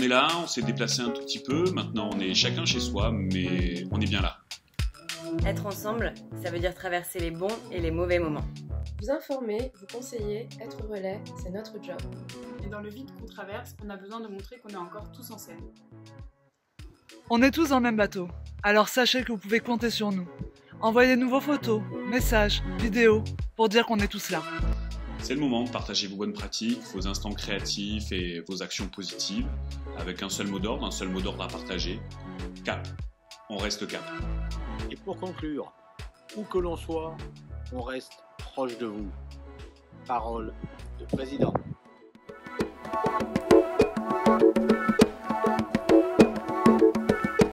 est là, on s'est déplacé un tout petit peu, maintenant on est chacun chez soi, mais on est bien là. Être ensemble, ça veut dire traverser les bons et les mauvais moments. Vous informer, vous conseiller, être relais, c'est notre job. Et dans le vide qu'on traverse, on a besoin de montrer qu'on est encore tous en scène. On est tous dans le même bateau, alors sachez que vous pouvez compter sur nous. Envoyez-nous vos photos, messages, vidéos, pour dire qu'on est tous là. C'est le moment de partager vos bonnes pratiques, vos instants créatifs et vos actions positives, avec un seul mot d'ordre à partager. Cap. On reste cap. Et pour conclure, où que l'on soit, on reste proche de vous. Parole de président.